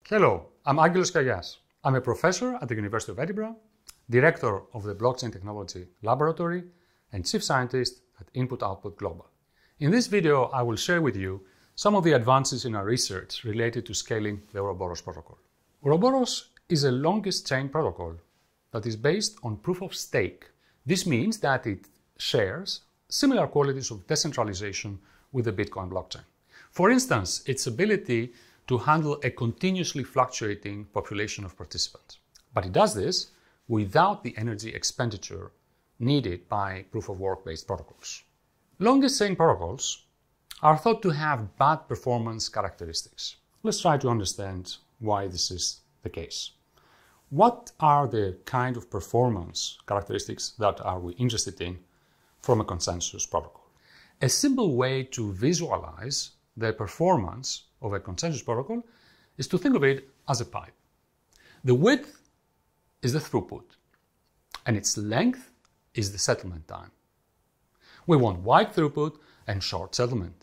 Hello, I'm Aggelos Kiayias. I'm a professor at the University of Edinburgh, director of the Blockchain Technology Laboratory, and chief scientist at Input-Output Global. In this video, I will share with you some of the advances in our research related to scaling the Ouroboros protocol. Ouroboros is a longest chain protocol that is based on proof of stake. This means that it shares similar qualities of decentralization with the Bitcoin blockchain. For instance, its ability to handle a continuously fluctuating population of participants. But it does this without the energy expenditure needed by proof-of-work-based protocols. Longest chain protocols are thought to have bad performance characteristics. Let's try to understand why this is the case. What are the kind of performance characteristics that are we interested in from a consensus protocol? A simple way to visualize the performance of a consensus protocol is to think of it as a pipe. The width is the throughput, and its length is the settlement time. We want wide throughput and short settlement.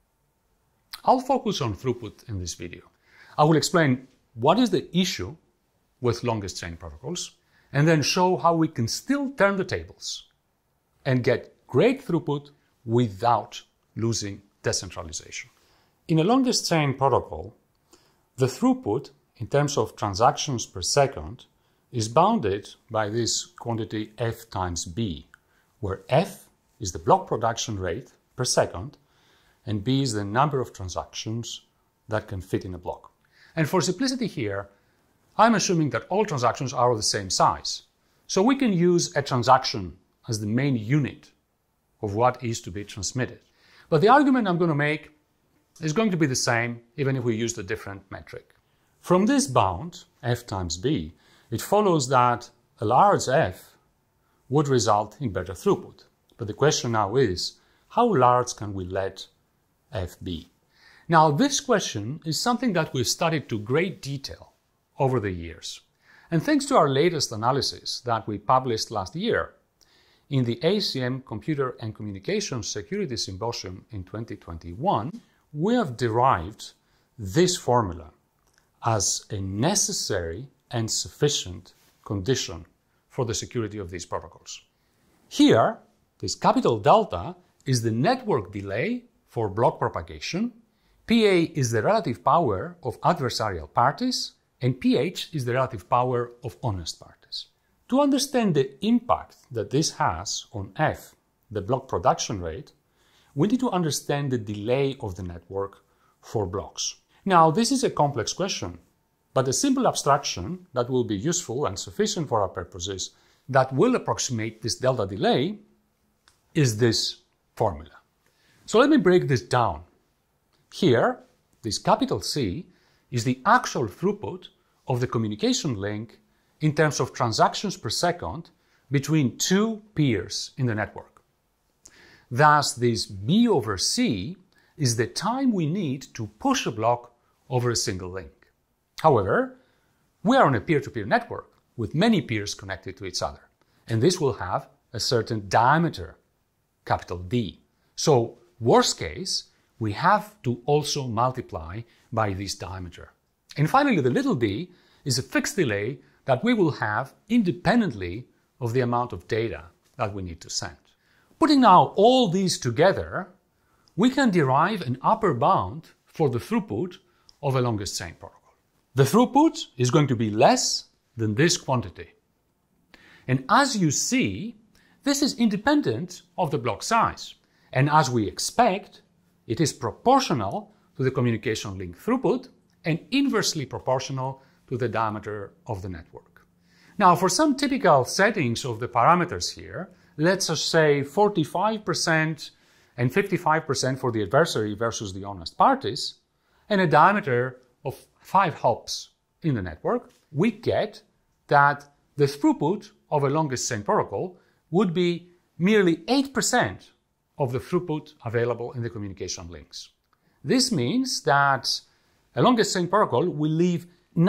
I'll focus on throughput in this video. I will explain what is the issue with longest chain protocols, and then show how we can still turn the tables and get great throughput without losing decentralization. In a longest chain protocol, the throughput in terms of transactions per second is bounded by this quantity f times b, where f is the block production rate per second and b is the number of transactions that can fit in a block. And for simplicity here, I'm assuming that all transactions are of the same size. So we can use a transaction as the main unit of what is to be transmitted. But the argument I'm going to make is going to be the same even if we use a different metric. From this bound, f times b, it follows that a large f would result in better throughput. But the question now is, how large can we let f be? Now, this question is something that we've studied to great detail over the years. And thanks to our latest analysis that we published last year in the ACM Computer and Communications Security Symposium in 2021, we have derived this formula as a necessary and sufficient condition for the security of these protocols. Here, this capital delta is the network delay for block propagation, PA is the relative power of adversarial parties, and pH is the relative power of honest parties. To understand the impact that this has on F, the block production rate, we need to understand the delay of the network for blocks. Now, this is a complex question, but a simple abstraction that will be useful and sufficient for our purposes that will approximate this delta delay is this formula. So let me break this down. Here, this capital C is the actual throughput of the communication link in terms of transactions per second between two peers in the network. Thus, this B over C is the time we need to push a block over a single link. However, we are on a peer-to-peer network with many peers connected to each other, and this will have a certain diameter, capital D. So, worst case, we have to also multiply by this diameter. And finally, the little d is a fixed delay that we will have independently of the amount of data that we need to send. Putting now all these together, we can derive an upper bound for the throughput of a longest chain protocol. The throughput is going to be less than this quantity. And as you see, this is independent of the block size. And as we expect, it is proportional to the communication link throughput and inversely proportional to the diameter of the network. Now, for some typical settings of the parameters here, let's just say 45% and 55% for the adversary versus the honest parties, and a diameter of 5 hops in the network, we get that the throughput of a longest chain protocol would be merely 8% of the throughput available in the communication links. This means that a longest chain protocol will leave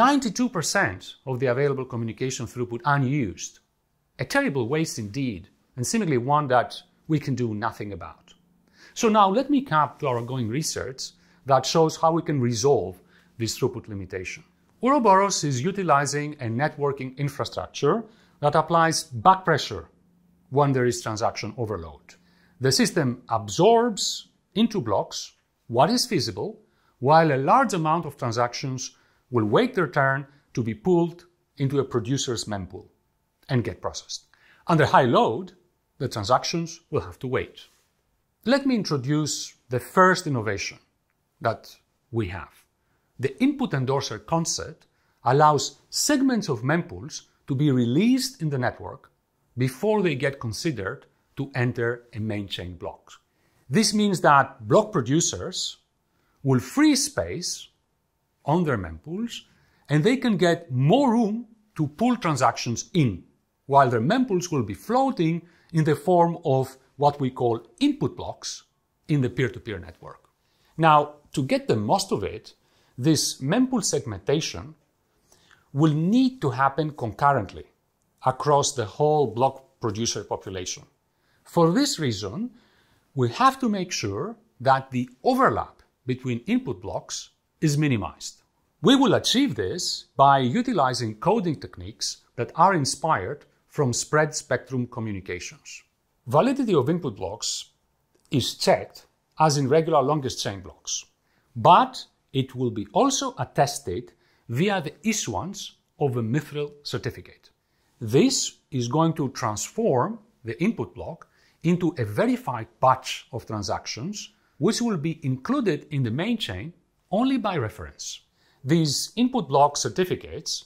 92% of the available communication throughput unused. A terrible waste indeed, and seemingly one that we can do nothing about. So now let me come to our ongoing research that shows how we can resolve this throughput limitation. Ouroboros is utilizing a networking infrastructure that applies back pressure when there is transaction overload. The system absorbs into blocks what is feasible, while a large amount of transactions will wait their turn to be pulled into a producer's mempool and get processed. Under high load, the transactions will have to wait. Let me introduce the first innovation that we have. The input endorser concept allows segments of mempools to be released in the network before they get considered to enter a main chain block. This means that block producers will free space on their mempools and they can get more room to pull transactions in, while their mempools will be floating in the form of what we call input blocks in the peer-to-peer network. Now, to get the most of it, this mempool segmentation will need to happen concurrently across the whole block producer population. For this reason, we have to make sure that the overlap between input blocks is minimized. We will achieve this by utilizing coding techniques that are inspired from spread spectrum communications. Validity of input blocks is checked as in regular longest chain blocks, but it will be also attested via the issuance of a mithril certificate. This is going to transform the input block into a verified batch of transactions, which will be included in the main chain only by reference. These input block certificates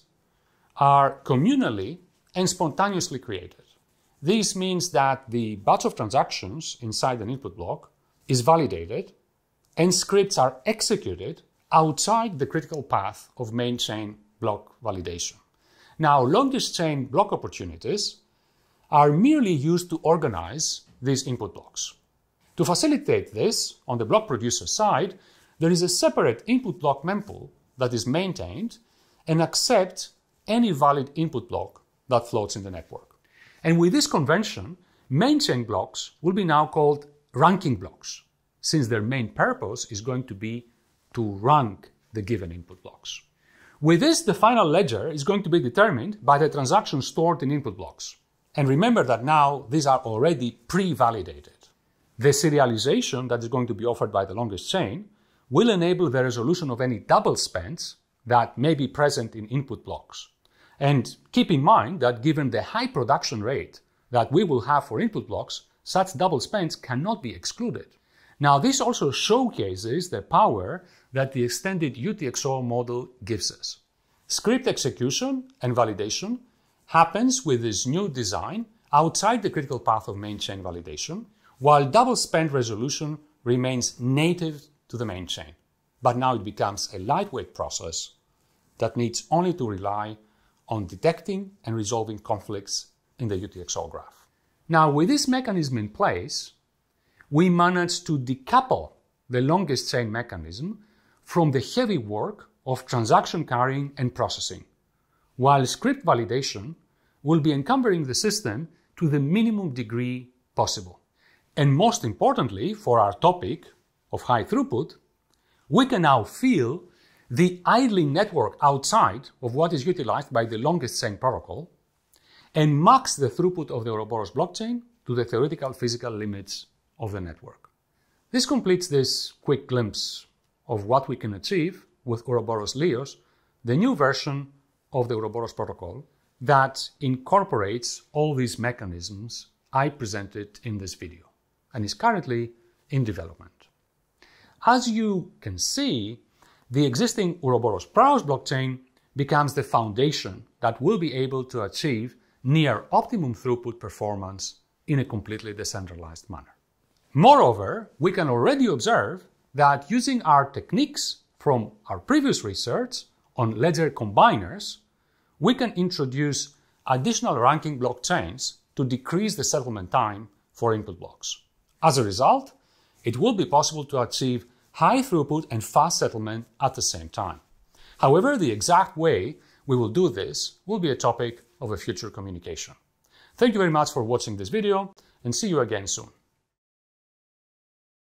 are communally and spontaneously created. This means that the batch of transactions inside an input block is validated and scripts are executed outside the critical path of main chain block validation. Now, longest chain block opportunities are merely used to organize these input blocks. To facilitate this, on the block producer side, there is a separate input block mempool that is maintained and accepts any valid input block that floats in the network. And with this convention, main chain blocks will be now called ranking blocks, since their main purpose is going to be to rank the given input blocks. With this, the final ledger is going to be determined by the transactions stored in input blocks. And remember that now these are already pre-validated. The serialization that is going to be offered by the longest chain will enable the resolution of any double spends that may be present in input blocks. And keep in mind that given the high production rate that we will have for input blocks, such double spends cannot be excluded. Now, this also showcases the power that the extended UTXO model gives us. Script execution and validation happens with this new design outside the critical path of main chain validation, while double spend resolution remains native to the main chain. But now it becomes a lightweight process that needs only to rely on detecting and resolving conflicts in the UTXO graph. Now, with this mechanism in place, we managed to decouple the longest chain mechanism from the heavy work of transaction carrying and processing, while script validation will be encumbering the system to the minimum degree possible. And most importantly, for our topic of high throughput, we can now feel the idling network outside of what is utilized by the longest chain protocol and max the throughput of the Ouroboros blockchain to the theoretical physical limits of the network. This completes this quick glimpse of what we can achieve with Ouroboros Leos, the new version of the Ouroboros protocol that incorporates all these mechanisms I presented in this video and is currently in development. As you can see, the existing Ouroboros Praos blockchain becomes the foundation that will be able to achieve near optimum throughput performance in a completely decentralized manner. Moreover, we can already observe that using our techniques from our previous research on ledger combiners, we can introduce additional ranking blockchains to decrease the settlement time for input blocks. As a result, it will be possible to achieve high throughput and fast settlement at the same time. However, the exact way we will do this will be a topic of a future communication. Thank you very much for watching this video and see you again soon.